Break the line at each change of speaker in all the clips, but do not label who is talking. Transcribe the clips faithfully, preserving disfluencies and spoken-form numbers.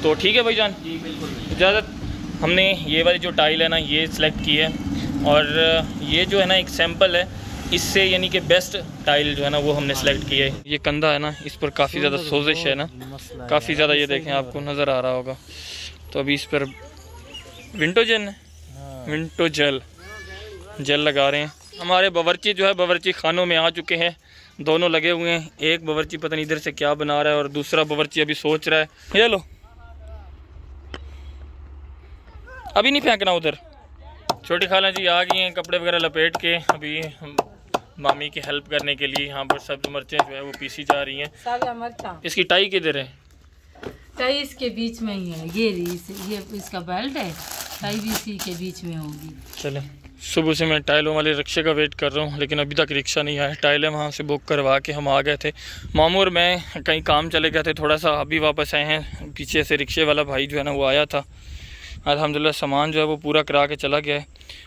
तो ठीक है भाईजान
जी बिल्कुल।
इजाज़त। हमने ये वाली जो टाइल है ना ये सिलेक्ट की है, और ये जो है ना एक सैंपल है, इससे यानी कि बेस्ट टाइल जो है ना वो हमने सेलेक्ट की है। ये कंधा है ना, इस पर काफ़ी ज़्यादा सोजिश है ना, काफ़ी ज़्यादा, ये देखें आपको नज़र आ रहा होगा। तो अभी इस पर विंडो जेल है, विंडो जेल जेल लगा रहे हैं। हमारे बावर्ची जो है बावर्ची खानों में आ चुके हैं, दोनों लगे हुए हैं। एक बावर्ची पता नहीं इधर से क्या बना रहा है और दूसरा बावर्ची अभी सोच रहा है। ये लो, अभी नहीं फेंकना उधर। छोटी खाला जी आ गई हैं कपड़े वगैरह लपेट के, अभी हम मामी की हेल्प करने के लिए। यहाँ पर सब्ज मिर्चें जो है वो पीसी जा रही हैं। इसकी टाई किधर है?
टाई इसके बीच में ही है, ये इस, ये इसका बेल्ट है, टाई भी इसी के बीच में होगी।
चले, सुबह से मैं टाइलों वाले रिक्शे का वेट कर रहा हूँ, लेकिन अभी तक रिक्शा नहीं आया। टाइलें वहाँ से बुक करवा के हम आ गए थे। मामू और मैं कहीं काम चले गए थे थोड़ा सा, अभी वापस आए हैं। पीछे से रिक्शे वाला भाई जो है ना वो आया था, अल्हम्दुलिल्लाह सामान जो है वो पूरा करा के चला गया है।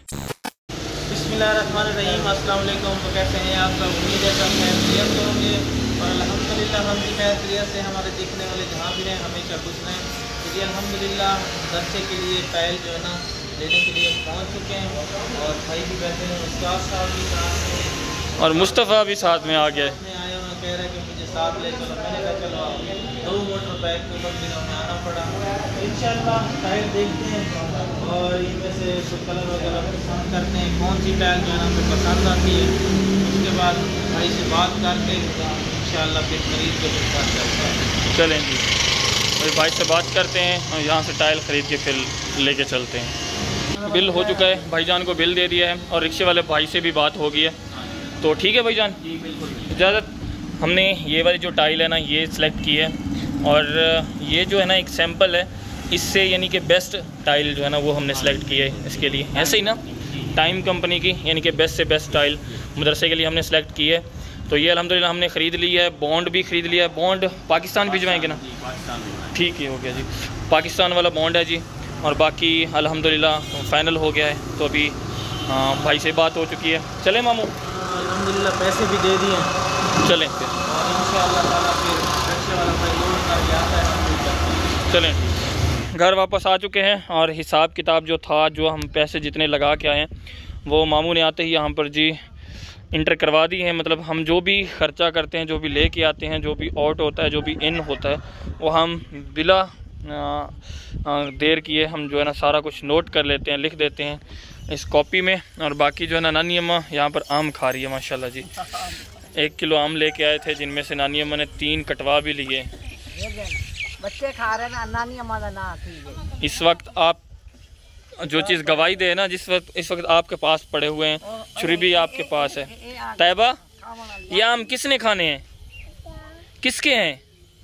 बिस्मिल्लाहिर्रहमानिर्रहीम, अस्सलाम वालेकुम। तो कैसे हैं आप सब? उम्मीद है सब खैरियत से होंगे और अल्हम्दुलिल्लाह हम भी खैरियत से, हमारे देखने वाले जहाँ भी रहें हमेशा खुश रहें। तो जी अल्हम्दुलिल्लाह दरसे के लिए टाइल जो है ना लेने के लिए पहुँच चुके हैं और भाई भी बैठे हैं, उस्ताद साहब भी साथ में
और मुस्तफ़ा भी साथ में आ गया है।
आए हुए कह रहे हैं कि मुझे साथ ले चलो। मैंने कहा चलो, दो मोटर बाइक को कुछ दिनों में आना पड़ा। इंशाल्लाह टाइल देखते हैं और इनमें से कुछ कलर वगैरह पसंद करते हैं, कौन सी टाइल जो है ना हमें पसंद आती है। उसके बाद भाई से बात करके इंशाल्लाह फिर खरीद के फिर बात करते हैं।
चलें जी, भाई भाई से बात करते हैं और यहाँ से टाइल ख़रीद के फिर लेके चलते हैं। बिल हो चुका है, भाईजान को बिल दे दिया है और रिक्शे वाले भाई से भी बात हो गई है। तो ठीक है भाईजान,
जी बिल्कुल
इजाज़त। हमने ये वाली जो टाइल है ना ये सिलेक्ट की है, और ये जो है ना एक सैंपल है, इससे यानी कि बेस्ट टाइल जो है ना वो हमने सेलेक्ट की है इसके लिए। ऐसे ही ना टाइम कंपनी की यानी कि बेस्ट से बेस्ट टाइल मदरसे के लिए हमने सेलेक्ट की है। तो ये अल्हम्दुलिल्लाह हमने ख़रीद ली है। बॉन्ड भी ख़रीद लिया है। बॉन्ड पाकिस्तान भिजवाएंगे ना? ठीक है, हो गया जी, पाकिस्तान वाला बॉन्ड है जी। और बाकी अल्हम्दुलिल्लाह फ़ाइनल हो गया है। तो अभी हाँ, भाई से बात हो चुकी है। चलें मामू?
अल्हम्दुलिल्लाह पैसे भी दे दिए,
चलें फिर
और इंशाअल्लाह ताला फिर रिक्शे वाला भाई लोड करके आता है।
चलें, घर वापस आ चुके हैं और हिसाब किताब जो था, जो हम पैसे जितने लगा के आए हैं वो मामू ने आते ही यहाँ पर जी इंटर करवा दी है। मतलब हम जो भी ख़र्चा करते हैं, जो भी ले के आते हैं, जो भी आउट होता है, जो भी इन होता है, वो हम बिला आ, आ, देर किए हम जो है ना सारा कुछ नोट कर लेते हैं, लिख देते हैं इस कॉपी में। और बाकी जो है ना नानी अम्मा यहाँ पर आम खा रही है माशाल्लाह जी। एक किलो आम लेके आए थे, जिनमें से नानी अम्मा ने तीन कटवा भी लिए।
बच्चे खा रहे हैं, नानी अम्मा का ना।
इस वक्त आप जो चीज़ गवाही दे ना, जिस वक्त इस वक्त आपके पास पड़े हुए हैं, छुरी भी आपके पास है। तैयबा, ये आम किसने खाने हैं? किसके हैं?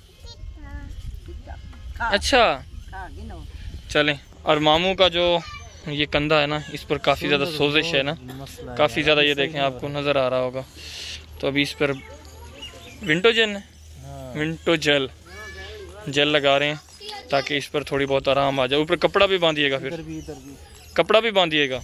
अच्छा, चलें। और मामू का जो ये कंधा है ना, इस पर काफ़ी ज़्यादा सोजिश है ना, काफ़ी ज़्यादा, ये देखें आपको नज़र आ रहा होगा। तो अभी इस पर विंडो जेल है, विंडो जेल जेल लगा रहे हैं ताकि इस पर थोड़ी बहुत आराम आ जाए। ऊपर कपड़ा भी बांधिएगा, फिर
इधर भी इधर भी
कपड़ा भी बांधिएगा।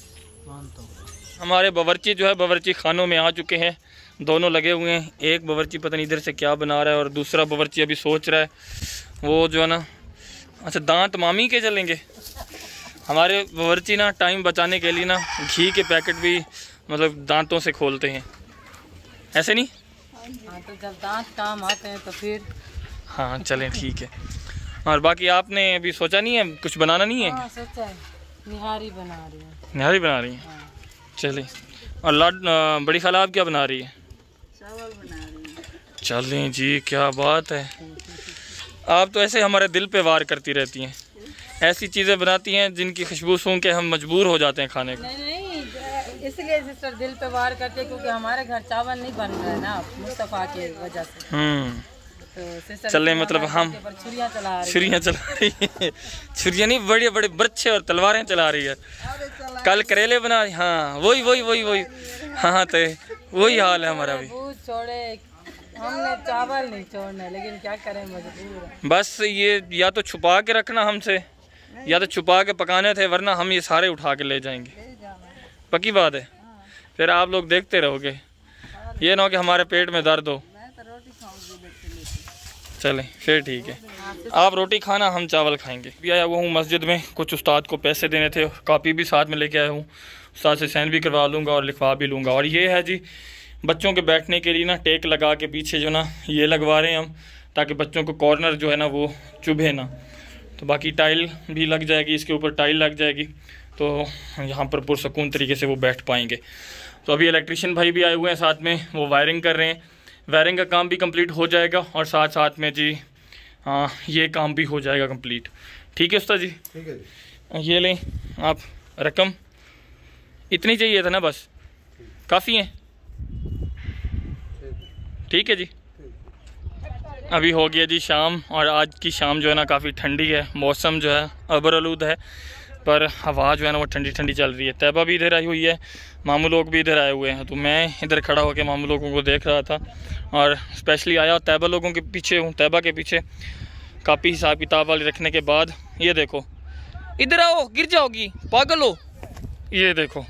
हमारे बावर्ची जो है बावर्ची खानों में आ चुके हैं, दोनों लगे हुए हैं। एक बावर्ची पता नहीं इधर से क्या बना रहा है और दूसरा बावर्ची अभी सोच रहा है वो जो है ना। अच्छा, दांत मामी के चलेंगे। हमारे बावर्ची ना टाइम बचाने के लिए ना घी के पैकेट भी मतलब दांतों से खोलते हैं, ऐसे नहीं?
हाँ, तो जब दांत काम आते हैं तो फिर
हाँ चलें, ठीक है। और बाकी आपने अभी सोचा नहीं है, कुछ बनाना नहीं है?
हाँ, सोचा है, निहारी बना रही है।
निहारी बना रही है,
हाँ।
चलें। और लाड बड़ी खाला आप क्या बना रही है?
चावल बना रही है।
चलें जी, क्या बात है। आप तो ऐसे हमारे दिल पे वार करती रहती हैं, ऐसी चीज़ें बनाती हैं जिनकी खुशबू सूंघ के हम मजबूर हो जाते हैं खाने को।
नहीं नहीं, इसलिए सिस्टर दिल पे वार करते हैं क्योंकि हमारे घर चावल नहीं बन रहा है ना मुस्तफ़ा की वजह से।
हम्म
तो सिस्टर
चलें, मतलब हम
छुरियाँ चला रही
छुरियाँ चला रही है। छुरियाँ नहीं, बड़े बड़े बर्छे और तलवारें चला रही है। कल करेले बना, हाँ वही वही वही वही हाँ, तो वही हाल है हमारा भी।
छोड़े, हमने चावल नहीं छोड़ना, लेकिन क्या करें, मजबूर है।
बस ये या तो छुपा के रखना हमसे, या तो छुपा के पकाने थे, वरना हम ये सारे उठा के ले जाएंगे। पक्की बात है, फिर आप लोग देखते रहोगे, ये ना हो कि हमारे पेट में दर्द हो। चलें फिर ठीक है, आप रोटी खाना, हम चावल खाएंगे। भी आया हुआ हूँ मस्जिद में, कुछ उस्ताद को पैसे देने थे, कॉपी भी साथ में लेके आया हूँ, उस्ताद से साइन भी करवा लूँगा और लिखवा भी लूँगा। और ये है जी बच्चों के बैठने के लिए ना टेक लगा के पीछे जो ना ये लगवा रहे हैं हम, ताकि बच्चों को कॉर्नर जो है ना वो चुभे ना। तो बाकी टाइल भी लग जाएगी, इसके ऊपर टाइल लग जाएगी, तो यहाँ पर पुरसकून तरीके से वो बैठ पाएंगे। तो अभी इलेक्ट्रिशियन भाई भी आए हुए हैं साथ में, वो वायरिंग कर रहे हैं, वायरिंग का काम भी कंप्लीट हो जाएगा और साथ साथ में जी हाँ ये काम भी हो जाएगा कंप्लीट। ठीक है उस्ताद जी?
ठीक है जी।
ये लें आप रकम, इतनी चाहिए था ना, बस काफ़ी है। ठीक है जी। अभी हो गया जी शाम, और आज की शाम जो है ना काफ़ी ठंडी है, मौसम जो है अबर आलूद है, पर हवा जो है ना वो ठंडी ठंडी चल रही है। तैयबा भी इधर आई हुई है, मामू लोग भी इधर आए हुए हैं, तो मैं इधर खड़ा होकर मामू लोगों को देख रहा था और स्पेशली आया तैयबा लोगों के पीछे हूँ। तैयबा के पीछे कापी हिसाब किताब वाली रखने के बाद ये देखो, इधर आओ, गिर जाओगी, पागल हो। ये देखो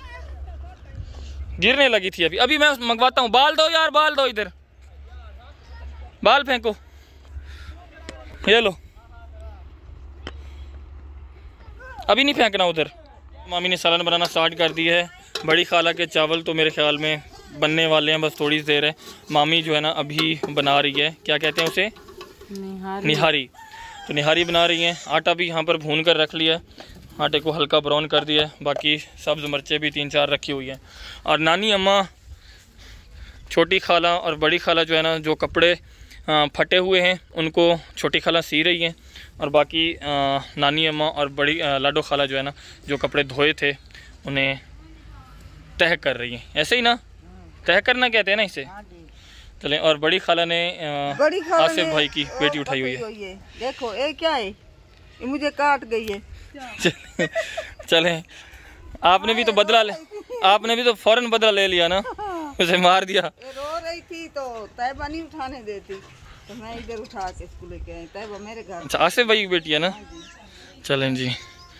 गिरने लगी थी अभी, अभी मैं मंगवाता हूँ। बाल दो यार, बाल दो, इधर बाल फेंको, ये लो, अभी नहीं फेंकना उधर। मामी ने सालन बनाना स्टार्ट कर दी है। बड़ी खाला के चावल तो मेरे ख्याल में बनने वाले हैं, बस थोड़ी देर है। मामी जो है ना अभी बना रही है, क्या कहते हैं उसे,
निहारी,
निहारी। तो निहारी बना रही हैं। आटा भी यहाँ पर भून कर रख लिया, आटे को हल्का ब्राउन कर दिया है, बाकी सब्ज़ मिर्चें भी तीन चार रखी हुई हैं। और नानी अम्मा, छोटी खाला और बड़ी खाला जो है ना जो कपड़े फटे हुए हैं उनको छोटी खाला सी रही हैं, और बाकी नानी अम्मा और बड़ी लाडो खाला जो है ना जो कपड़े धोए थे उन्हें तह कर रही हैं। ऐसे ही ना, तह करना कहते हैं ना इसे। चलें, और बड़ी खाला ने आसिफ भाई की बेटी उठाई हुई है।
देखो ये क्या है, ये मुझे काट गई है।
चलें, आपने भी तो बदला ले, आपने भी तो फौरन बदला ले लिया ना, उसे मार दिया।
रो रही थी तो तैयबा नहीं उठाने देती, तो मैं इधर उठा के इसको लेके आई। तैयबा मेरे घर।
अच्छा, आसिफ भाई की बेटी है ना। चलें जी,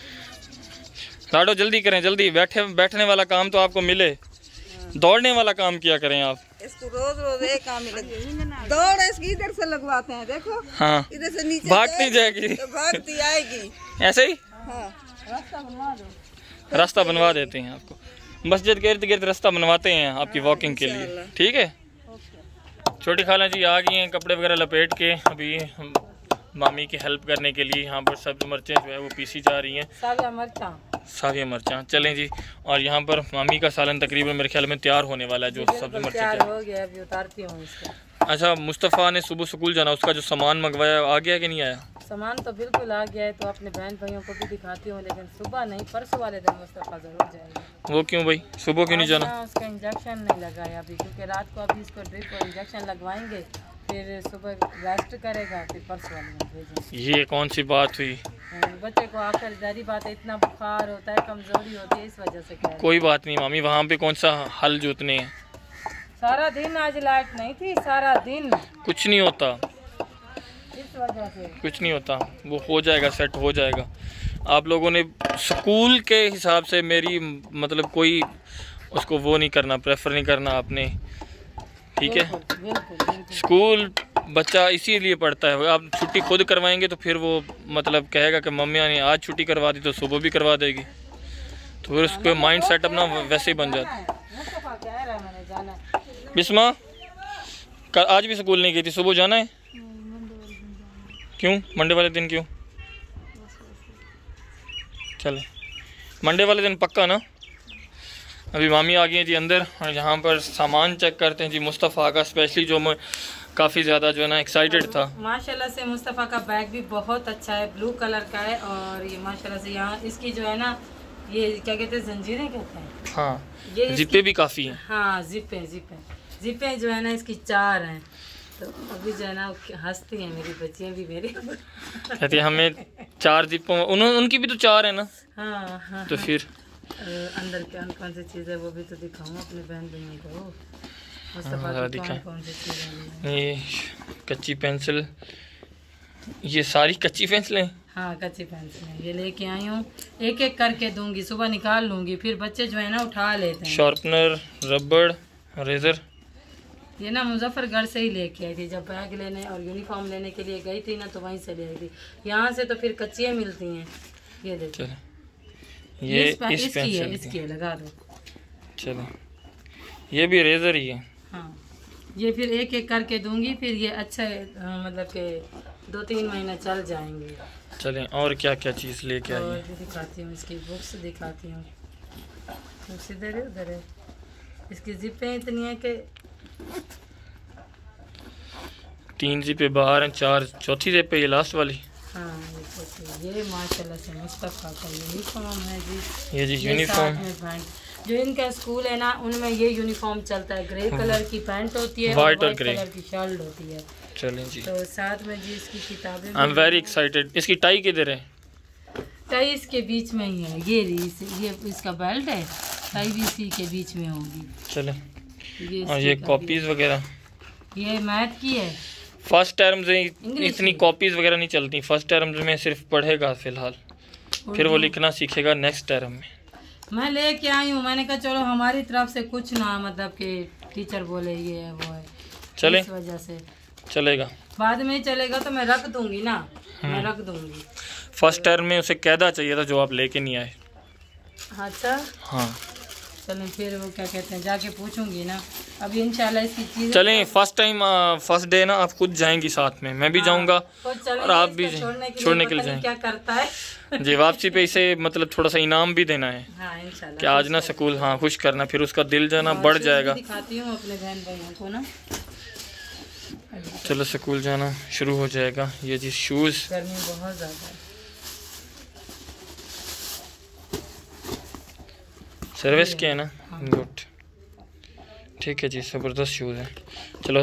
लाडो जल्दी करें, जल्दी बैठे बैठने वाला काम तो आपको मिले, दौड़ने वाला काम किया करें आप।
इसको रोज रोज एक काम ही लगे, दौड़ इसकी इधर से लगवाते हैं, देखो
हाँ,
इधर से नीचे
भागती जाएगी
तो भागती आएगी।
ऐसे ही
हाँ, रास्ता बनवा दो,
रास्ता बनवा देते हैं आपको, मस्जिद के इर्द गिर्द रास्ता बनवाते हैं आपकी वॉकिंग के लिए। ठीक है। छोटी खाला जी आ गई हैं कपड़े वगैरह लपेट के, अभी हम मामी की हेल्प करने के लिए यहाँ पर सब्ज मिर्चें जो है वो पीसी जा रही हैं,
साविया मिर्चा,
साविया मिर्चा। चलें जी, और यहाँ पर मामी का सालन तकरीबन मेरे ख्याल में तैयार होने वाला है, जो सब्ज मिर्चें
तैयार हो गया, अभी उतारती हूँ इसको।
अच्छा, मुस्तफ़ा ने सुबह स्कूल जाना, उसका जो सामान मंगवाया आ गया कि नहीं आया?
सामान तो बिल्कुल आ गया है, तो अपने बहन भाइयों को भी दिखाती हूँ, लेकिन सुबह नहीं, परसों वाले दिन मुस्तफ़ा जरूर जाएगा।
वो क्यों भाई, सुबह क्यों नहीं जाना?
उसका इंजेक्शन नहीं लगाया अभी, क्योंकि रात को अभी इसको ड्रिप और इंजेक्शन लगवाएंगे, फिर सुबह रेस्ट करेगा, फिर परसों वाले दिन भेजेंगे।
ये कौन सी बात हुई?
बच्चे को आखिर जारी बात है, इतना बुखार होता है, कमजोरी होती है, इस वजह से कह रहे हैं।
कोई बात नहीं मामी, वहाँ पे कौन सा हल जोतने हैं?
सारा दिन आज लाइट नहीं थी, सारा दिन
कुछ नहीं होता,
इस वजह से
कुछ नहीं होता, वो हो जाएगा, सेट हो जाएगा। आप लोगों ने स्कूल के हिसाब से मेरी मतलब कोई उसको वो नहीं करना, प्रेफर नहीं करना आपने। ठीक है,
बिल्कुल, बिल्कुल।
स्कूल बच्चा इसीलिए पढ़ता है। आप छुट्टी खुद करवाएंगे तो फिर वो मतलब कहेगा कि मम्मी ने आज छुट्टी करवा दी तो सुबह भी करवा देगी, तो फिर उसके माइंड सेट अपना वैसे ही बन जाता है। बिस्मा कल आज भी स्कूल नहीं गई थी, सुबह जाना है? क्यों मंडे वाले दिन क्यों? चले, मंडे वाले दिन पक्का ना। अभी मामी आ गई हैं जी अंदर, और यहाँ पर सामान चेक करते हैं जी मुस्तफ़ा का, स्पेशली जो मैं काफ़ी ज़्यादा जो है ना एक्साइटेड था।
माशाल्लाह से मुस्तफ़ा का बैग भी बहुत अच्छा है, ब्लू कलर का है, और ये माशाल्लाह से यहाँ इसकी जो है ना ये क्या कहते हैं, जंजीरें कहते हैं।
हाँ,
ये
जिप्पे भी काफ़ी हैं।
हाँ, जिप्पे जिप्पे जिप्पे जो है ना इसकी चार हैं, तो अभी जो है ना हंसती हैं मेरी बच्चियाँ भी मेरी,
कहती है हमें चार जिप्पों, उन्होंने उनकी भी तो चार है ना।
हाँ हाँ,
तो फिर
अंदर कौन कौन सी चीज़ है वो भी तो दिखाऊँ अपने बहन भाइयों को। मुस्तफ़ा
हाँ,
की कौन कौन सी चीज़ें हैं?
ये कच्ची पेंसिल, ये सारी कच्ची पेंसिलें।
हाँ, कच्ची पेंसिल ये लेके आई हूँ, एक एक करके दूंगी, सुबह निकाल लूंगी, फिर बच्चे जो है ना उठा लेते हैं।
शार्पनर, रबड़, रेजर,
ये ना मुजफ्फरगढ़ से ही लेके आई थी, जब बैग लेने और यूनिफॉर्म लेने के लिए गई थी ना तो वहीं से ले आई थी। यहाँ से तो फिर कच्चियाँ मिलती हैं। ये देखो
ये
इस
इस
इसकी है, इसकी है, लगा दो।
चलो ये भी रेजर ही है।
हाँ ये फिर एक एक करके दूंगी, फिर ये अच्छा आ, मतलब कि दो तीन महीने चल जाएंगे।
चलें और क्या क्या चीज़ लेके आई
और
है?
भी दिखाती हूँ, इसकी बुक्स दिखाती हूँ। बुक्स इधर है, उधर है। इसकी जिपें इतनी है कि
तीन जिपे बाहर हैं, चार चौथी जिप पे ये लास्ट वाली।
हाँ ये चौथी। ये माशाल्लाह से मुस्तफ़ा का यूनिफॉर्म है जी।
ये जी
ये
यूनिफॉर्म।
साथ में पैंट, जो इनका स्कूल है ना उनमें ये यूनिफॉर्म चलता है। ग्रे कलर की पैंट होती है,
White और
वाइट
grey।
कलर की शर्ट होती है।
चलें जी,
तो साथ में जी इसकी किताबें
आई एम वेरी एक्साइटेड। इसकी टाई किधर है?
टाई इसके बीच में ही है। ये रही, ये इसका बेल्ट है, टाई भी इसी के बीच में होगी।
चलें,
ये
और ये कॉपीज वगैरह
ये मैथ की है।
फर्स्ट टर्म से
English
इतनी
की।
कॉपीज वगैरह नहीं चलती। फर्स्ट टर्म में सिर्फ पढ़ेगा फिलहाल, फिर वो लिखना सीखेगा नेक्स्ट टर्म में।
मैं लेके आई हूँ, मैंने कहा चलो हमारी तरफ से कुछ ना मतलब कि टीचर बोले ये है वो है,
चले
इस वजह से
चलेगा।
बाद में चलेगा तो मैं रख दूंगी ना, मैं रख दूंगी।
फर्स्ट टर्म में उसे कैदा चाहिए था जो आप लेके नहीं आए।
अच्छा
हाँ
चलें, फिर वो क्या कहते हैं जाके पूछूंगी ना। अभी इंशाल्लाह इसकी चीज़
चलें, फर्स्ट टाइम फर्स्ट डे ना आप खुद जाएंगी साथ में, मैं भी जाऊंगा और आप भी छोड़ने के लिए जाएं।
क्या करता है
जी वापसी पे इसे मतलब थोड़ा सा इनाम भी देना है
हाँ इंशाल्लाह
कि आज ना स्कूल हाँ खुश करना, फिर उसका दिल जो है ना
और
बढ़
शूज़
जाएगा।
भी दिखाती हूँ अपने बहन भाइयों को ना।
चलो स्कूल जाना शुरू हो जाएगा। ये जी शूज़,
गर्मी बहुत ज़्यादा है।
सर्विस के है ना, गुड, ठीक है जी, ज़बरदस्त शूज़ है। चलो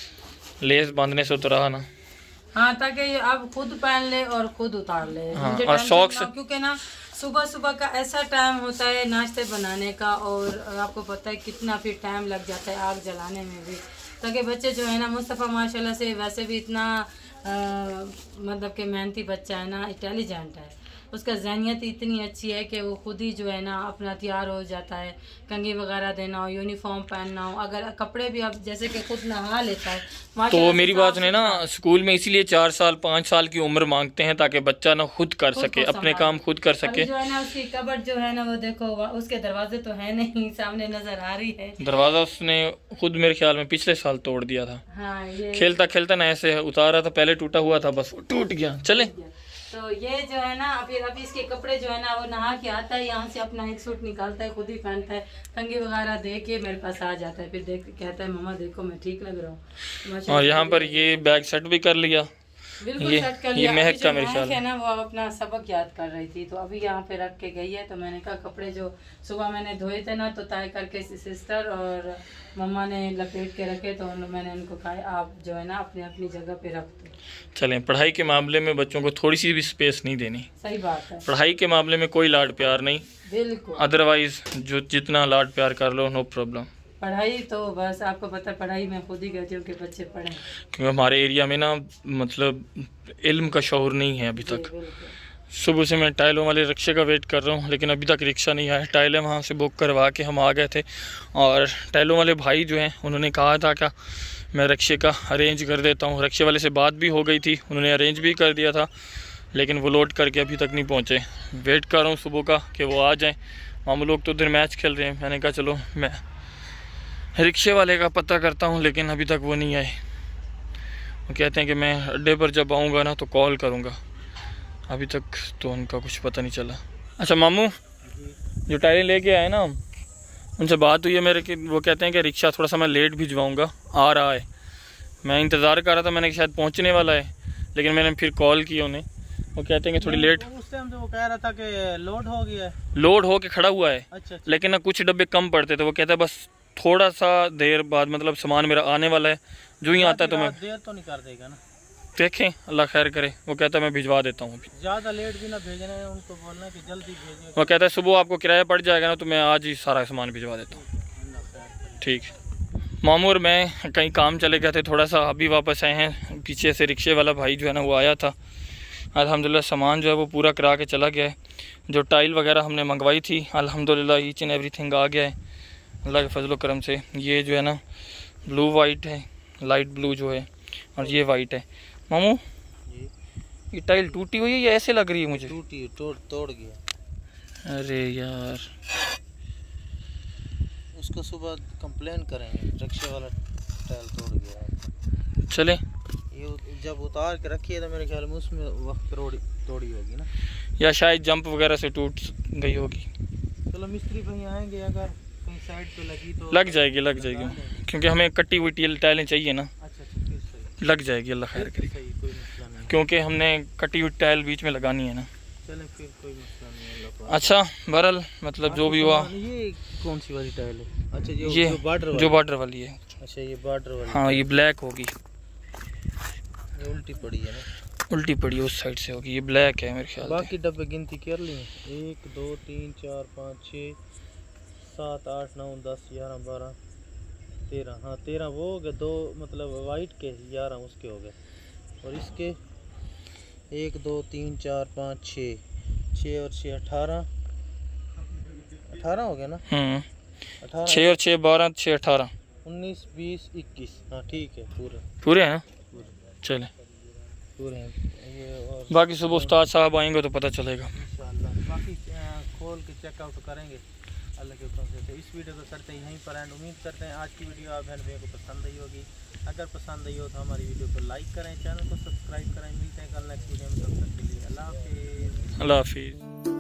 लेस बांधने से तो रहा ना।
हाँ ताकि ये अब खुद पहन ले और खुद उतार ले।
हाँ,
मुझे
और
टेंशन
socks-
ना हो, क्योंकि ना सुबह सुबह का ऐसा टाइम होता है नाश्ते बनाने का, और आपको पता है कितना फिर टाइम लग जाता है आग जलाने में भी। ताकि बच्चे जो है ना, मुस्तफ़ा माशाल्लाह से वैसे भी इतना आ, मतलब कि मेहनती बच्चा है ना, इंटेलिजेंट है, उसका ज़हनियत इतनी अच्छी है कि वो खुद ही जो है ना अपना तैयार हो जाता है। कंघी वगैरह देना हो, यूनिफॉर्म पहनना हो, अगर कपड़े भी अब जैसे कि खुद नहा लेता है
तो
माशाल्लाह से
मेरी
साफ
बात सुने ना,
सुथरा।
स्कूल में इसीलिए चार साल पाँच साल की उम्र मांगते हैं ताकि बच्चा ना खुद कर
खुद
सके,
को
अपने
संभाले।
काम खुद कर
अभी
सके।
जो है ना उसकी कबर्ड जो है ना वो देखो, वह- उसके दरवाजे तो है नहीं, सामने नजर आ रही है।
दरवाज़ा उसने खुद मेरे ख्याल में पिछले साल तोड़ दिया था।
हाँ ये
खेलता खेलता ना ऐसे उतारा था, पहले टूटा हुआ था, बस वो टूट गया। चले
तो ये जो है ना फिर अभी इसके कपड़े जो है ना वो नहा के आता है, यहाँ से अपना एक सूट निकालता है, खुद ही पहनता है, कंघी वगैरह दे के मेरे पास आ जाता है, फिर देख कहता है मम्मा देखो मैं ठीक लग रहा हूँ।
और यहाँ पर ये बैग सेट भी कर लिया।
बिल्कुल
ये-
सेट कर
ये
लिया।
महक
अभी
का
जो
मेरे
महक
ख्याल
है ना वो अपना सबक याद कर रही थी, तो अभी यहाँ पे रख के गई है। तो मैंने कहा कपड़े जो सुबह मैंने धोए थे ना तो तय करके सिस्टर और मम्मा ने लपेट के रखे, तो उन- मैंने उनको कहा आप जो है ना अपनी अपनी जगह पे रख दो।
चलें, पढ़ाई के मामले में बच्चों को थोड़ी सी भी स्पेस नहीं देनी।
सही बात है,
पढ़ाई के मामले में कोई लाड प्यार नहीं,
बिल्कुल।
अदरवाइज जो जितना लाड प्यार कर लो नो प्रॉब्लम।
पढ़ाई तो बस आपको पता है, पढ़ाई में खुद ही कहती हूँ कि बच्चे पढ़ें।
क्योंकि हमारे एरिया में ना मतलब इल्म का शौर नहीं है अभी
जी,
तक।
बिल्कुल।
सुबह से मैं टाइलों वाले रिक्शे का वेट कर रहा हूँ, लेकिन अभी तक रिक्शा नहीं आया। टाइलें वहाँ से बुक करवा के हम आ गए थे, और टाइलों वाले भाई जो हैं उन्होंने कहा था कि मैं रिक्शे का अरेंज कर देता हूँ। रिक्शे वाले से बात भी हो गई थी, उन्होंने अरेंज भी कर दिया था, लेकिन वो लोड करके अभी तक नहीं पहुँचे। वेट कर रहा हूँ सुबह का कि वो आ जाएँ। मामू लोग तो उधर मैच खेल रहे हैं, मैंने कहा चलो मैं रिक्शे वाले का पता करता हूँ, लेकिन अभी तक वो नहीं आए। वो कहते हैं कि मैं अड्डे पर जब आऊँगा ना तो कॉल करूँगा, अभी तक तो उनका कुछ पता नहीं चला। अच्छा मामू, जो टायरें लेके आए ना उनसे बात हुई है मेरे कि वो कहते हैं कि रिक्शा थोड़ा सा मैं लेट भिजवाऊँगा, आ रहा है। मैं इंतज़ार कर रहा था, मैंने शायद पहुँचने वाला है, लेकिन मैंने फिर कॉल की उन्हें, वो कहते हैं कि थोड़ी लेट।
उस टाइम तो वो कह रहा था कि लोड हो गया है।
लोड हो के खड़ा हुआ है,
अच्छा, अच्छा।
लेकिन ना कुछ डब्बे कम पड़ते थे। वो कहता है बस थोड़ा सा देर बाद मतलब सामान मेरा आने वाला है, जो ही आता है तो मैं
देर तो नहीं कर देगा ना,
देखें अल्लाह खैर करे। वो कहता है मैं भिजवा देता हूँ अभी।
ज़्यादा लेट भी ना भेजना है, उनको बोलना है कि जल्दी भेजिए।
वो कहता है सुबह आपको किराया पड़ जाएगा ना तो मैं आज ही सारा सामान भिजवा देता हूँ। ठीक। मामू और मैं कहीं काम चले गए थे थोड़ा सा, अभी वापस आए हैं। पीछे से रिक्शे वाला भाई जो है ना वो आया था, अल्हम्दुलिल्लाह सामान जो है वो पूरा करा के चला गया है। जो टाइल वगैरह हमने मंगवाई थी अल्हम्दुलिल्लाह ईच एंड एवरीथिंग आ गया है अल्लाह के फजल करम से। ये जो है ना ब्लू वाइट है, लाइट ब्लू जो है, और ये वाइट है। मामू
जी
ये टाइल टूटी हुई है या ऐसे लग रही है मुझे?
टूटी तोड़ तोड़ गया।
अरे यार
उसको सुबह कंप्लेन करेंगे, रिक्शे वाला टाइल तोड़ गया।
चले
ये जब उतार के रखी है तो मेरे ख्याल में उसमें वक्त तोड़ी तोड़ी होगी ना,
या शायद जंप वगैरह से टूट गई होगी।
चलो मिस्त्री भाई आएंगे, अगर कहीं साइड पे लगी तो
लग जाएगी लग जाएगी क्योंकि हमें कटी हुई टील टाइलें चाहिए ना।
अच्छा अच्छा फिर सही,
लग जाएगी, अल्लाह खैर
फिर
करे,
सही, कोई मसला नहीं।
क्योंकि हमने कटी हुई टाइल बीच में लगानी है ना।
चलें फिर कोई मसला नहीं, अल्लाह पाक।
अच्छा बहरहाल मतलब जो भी हुआ,
ये कौन सी वाली टाइल है? अच्छा ये
ये
जो बॉर्डर
जो बॉर्डर वाली है।
अच्छा ये बॉर्डर वाली,
हाँ ये ब्लैक होगी,
ये उल्टी पड़ी है ना,
उल्टी पड़ी उस साइड से होगी, ये ब्लैक है मेरे ख्याल से।
बाकी डब्बे गिनती कर ली, एक दो तीन चार पाँच छः सात आठ नौ दस ग्यारह बारह तेरह, हाँ तेरह वो हो गए, दो मतलब वाइट के, ग्यारह उसके हो गए, और इसके एक दो तीन चार पाँच छः, छः और छः अठारह, अठारह हो गया ना,
हम्म
अठारह
छः और छः बारह, छः अठारह,
उन्नीस बीस इक्कीस, हाँ ठीक है पूरे
पूरे हैं।
पूरे
चले
पूरे हैं ये, और
बाकी सुबह उस्ताद साहब आएंगे तो पता चलेगा
इंशाअल्लाह बाकी अ, खोल के चेकआउट करेंगे अल्लाह के हुक्म से। तो इस वीडियो को करते हैं यहीं पर एंड, उम्मीद करते हैं आज की वीडियो आप बहन भैया को पसंद आई होगी। अगर पसंद आई हो तो हमारी वीडियो को लाइक करें, चैनल को सब्सक्राइब करें। मिलते हैं कल नेक्स्ट वीडियो में, तब तक के लिए अल्लाह हाफिज़।
अल्लाह हाफिज़।